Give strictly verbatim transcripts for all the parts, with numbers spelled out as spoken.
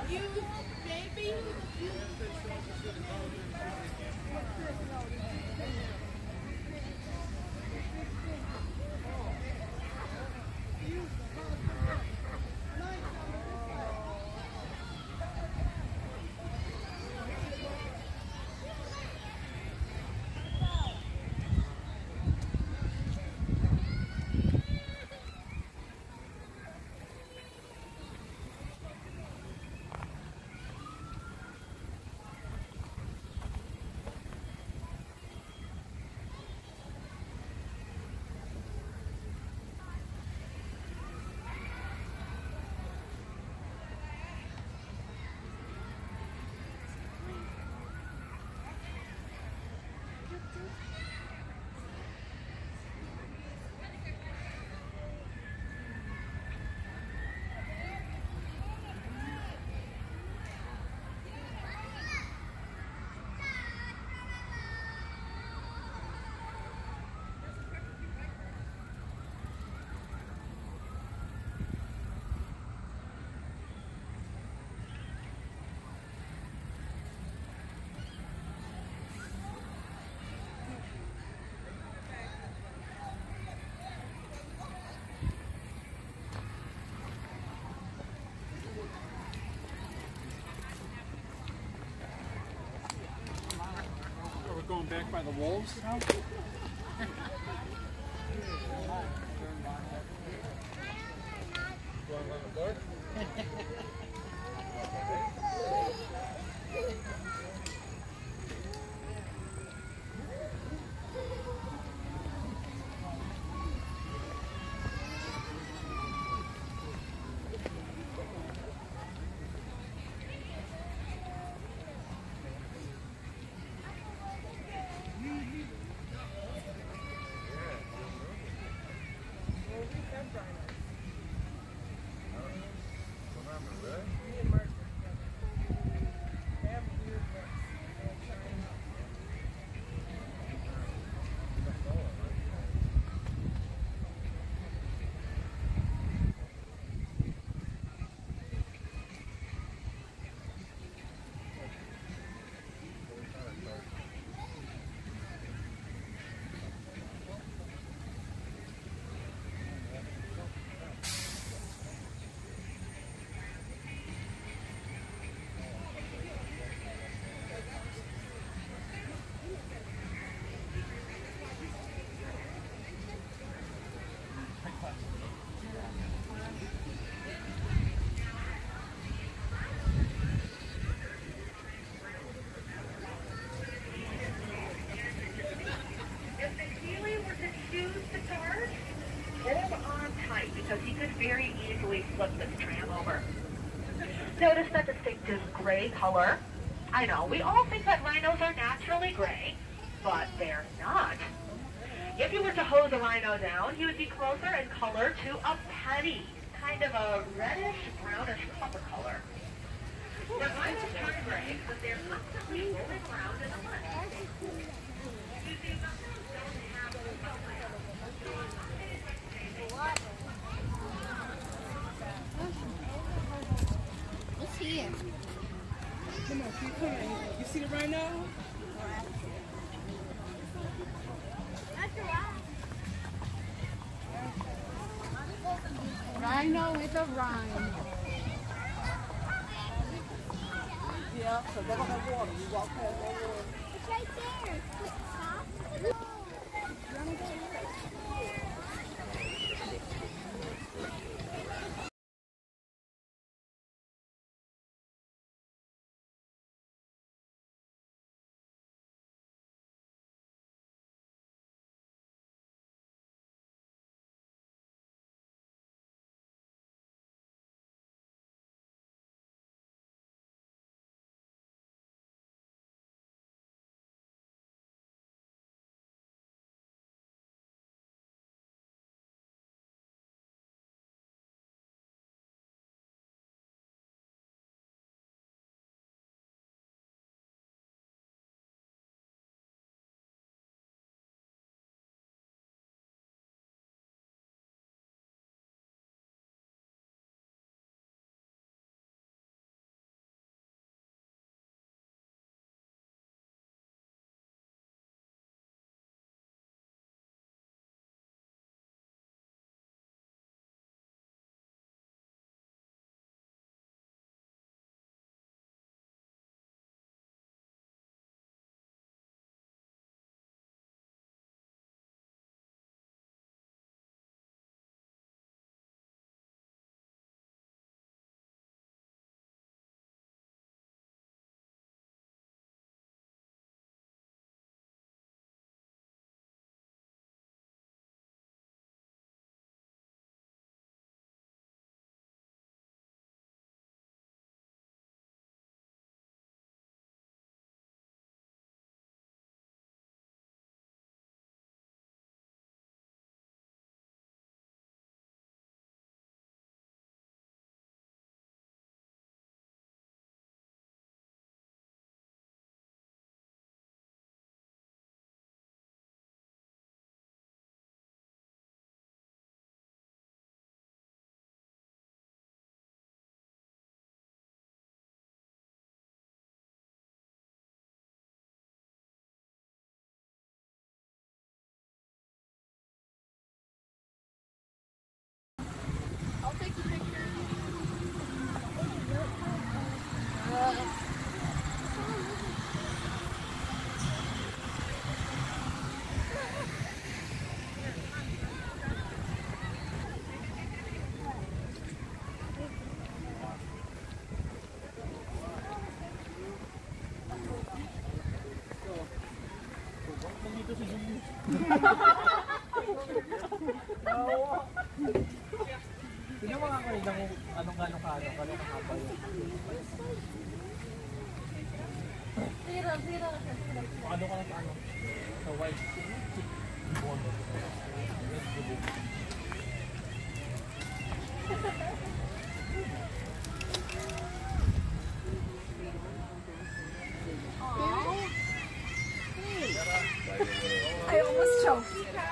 You baby. Going back by the wolves now? Because he could very easily flip this tram over. Notice that distinctive gray color. I know, we all think that rhinos are naturally gray, but they're not. If you were to hose a rhino down, he would be closer in color to a penny, kind of a reddish, brownish copper color. The rhinos turn gray because they're constantly rolling around in the mud. You see, rhinos don't have What's here? Come on, keep coming. You see the rhino? Rhino with a rhino. Yeah, so they're gonna have water. You walk past that water. It's right there. Stop. Tignan mo nga ko rin anong gano'ng ka, anong gano'ng kahaba yun. Zero, zero. Ano ka lang sa ano? Sa white ball. Let's go. I almost choked.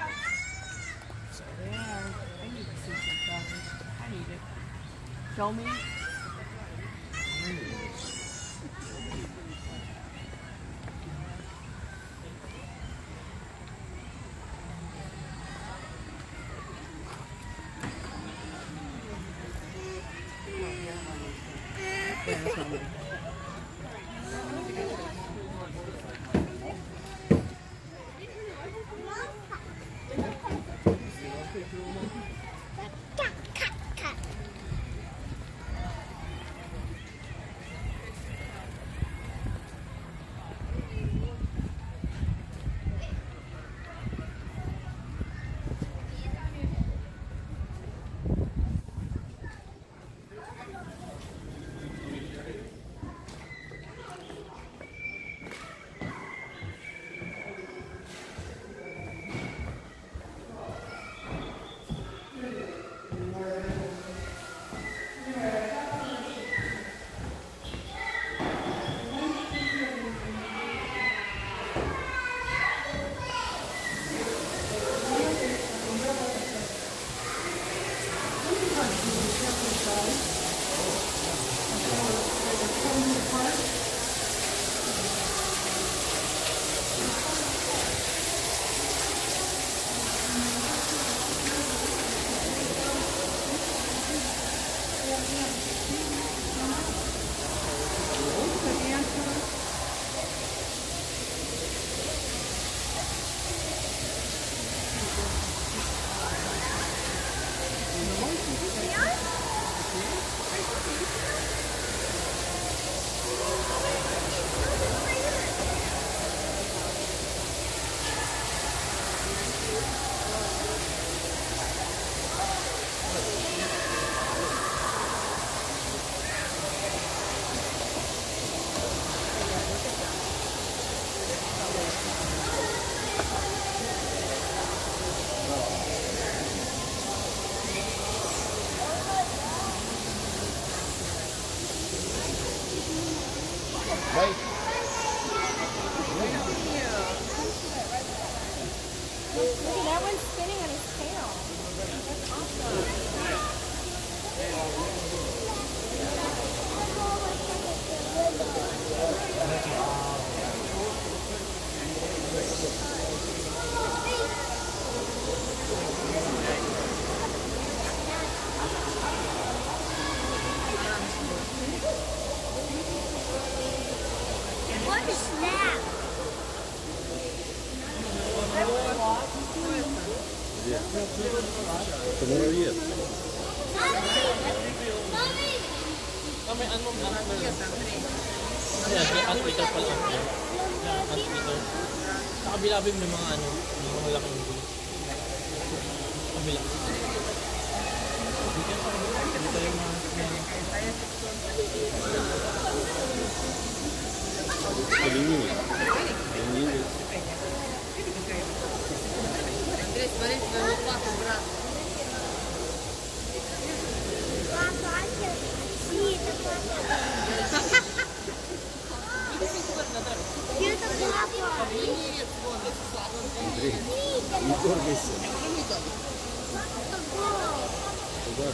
Yeah, I need to see some feathers. I need it. Show me. That one's spinning on his tail. That's What is that? Tomorrow yes. Mommy! Kami ano ang Ayan, may hospital pala ako. Yan, hospital. Sa kabila may mga ano, may mga laking gulo. Kabila. Dito yung mga Limini. Limini. Andrés, parece que eu faço braço. Андрей, не дергайся. Туда.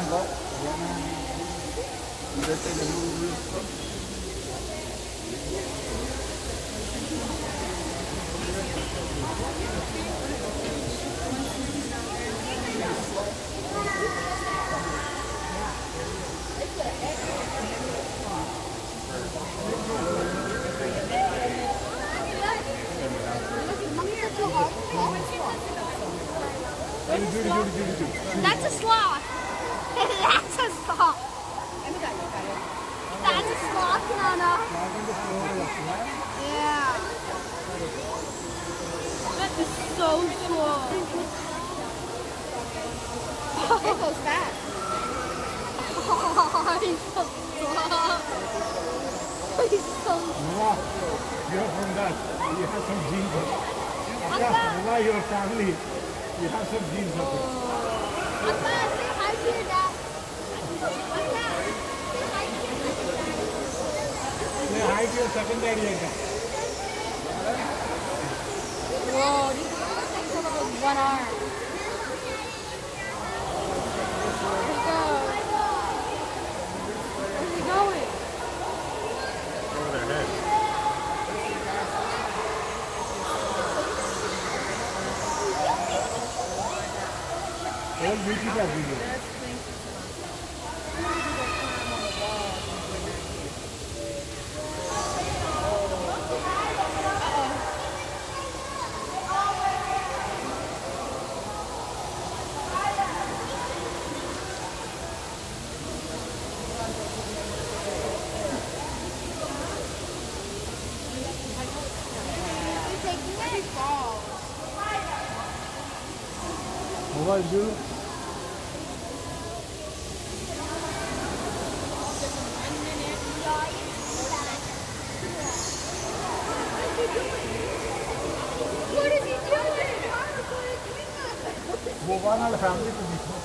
That's a sloth. That's a sloth. That's a sloth, Nana. Yeah. That is so slow. It goes fast. Oh, he's so slow. He's so slow. You're from that. You have some genes. Yeah, your family. You have some genes of it. Papa, say hi to your dad. Papa, say hi to your dad. Say hi to your second daddy again. Whoa, these things have like one arm. Where'd he go? Where's he going? Over their head. All beauty का video. What do? What is he doing? वो वाला family को देखो.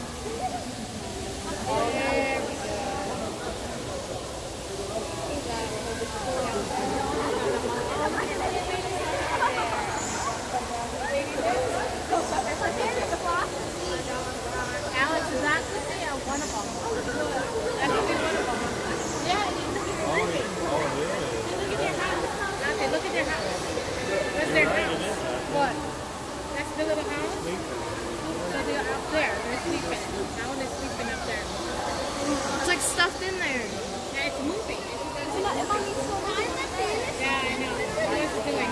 Alex, is that yeah, one of them? That could be one of them. Yeah, look at Oh, yeah. Look at their house. Okay, look at their house. Where's their house? What? That's the little house? So they're up there. They're sleeping. That one is sleeping up there. It's like stuffed in there. Yeah, it's moving. It's not, it might be so yeah, I know. What is it doing?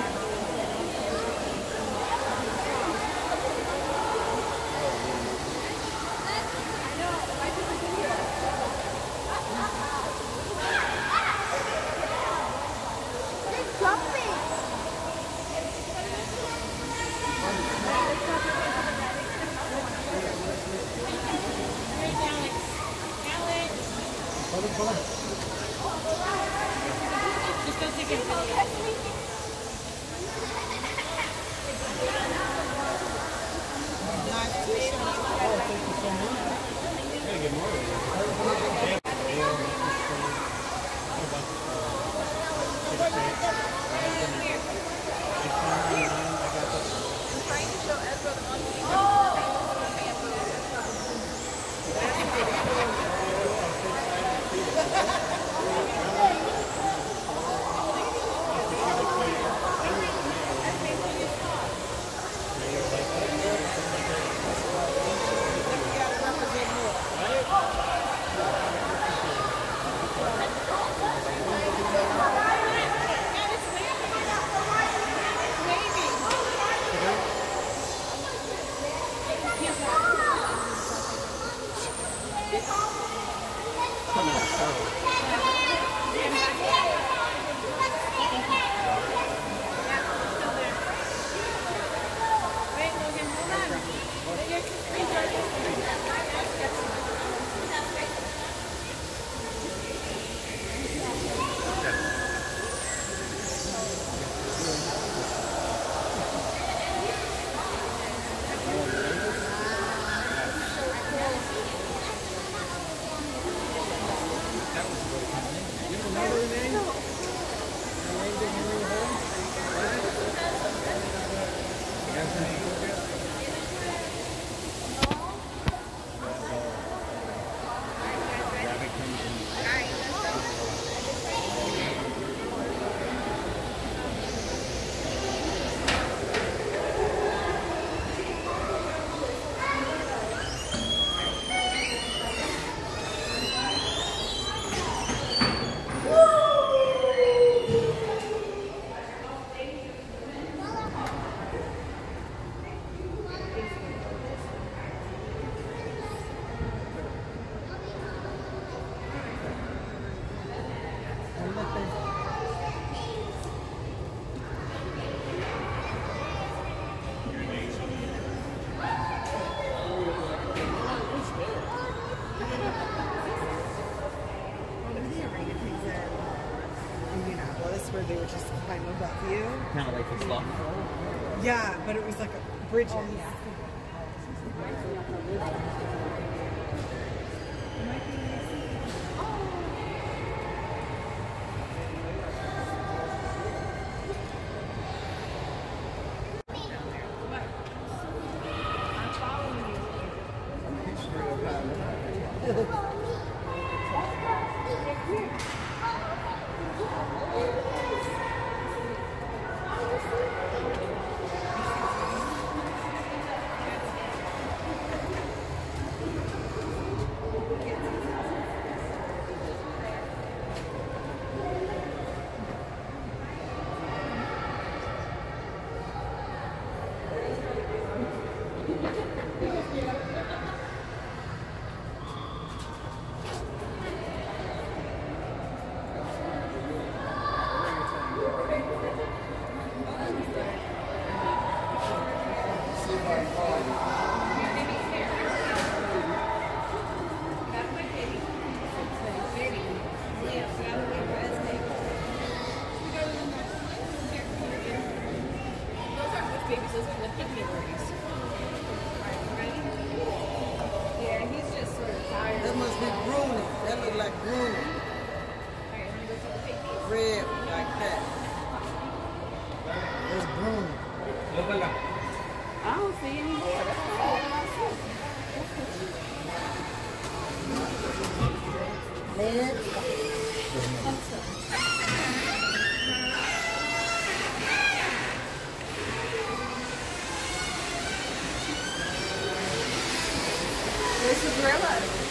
Just go take a video. they would just climb above you. Kind of like the sloth. Yeah, but it was like a bridge. Oh, yeah. That must be grooming. That look like grooming. Red like that. That's grooming. I don't see any more. That's all I see. Red. Where's the gorilla?